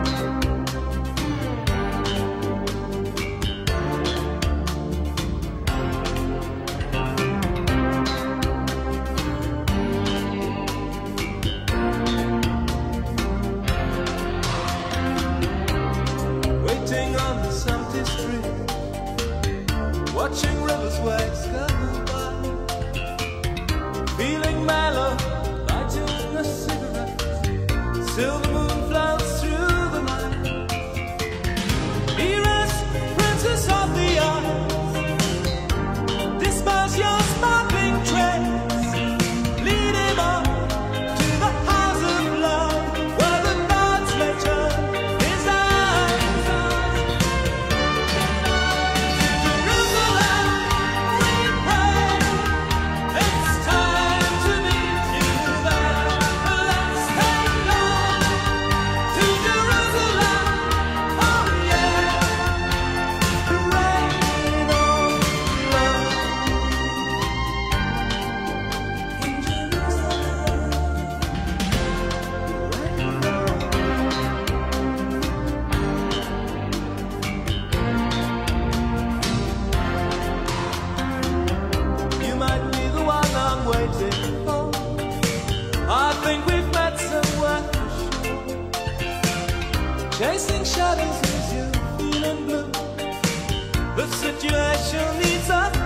Watching rivers wax go by, feeling mellow, lighting a cigarette. Silver moon floats through the night. Eris, princess of the Isles, disperse your sparkling trails. Lead him on to the house of love, where the gods may turn his eyes. I think we've met somewhere for sure. Chasing shadows as you're feeling blue. The situation needs a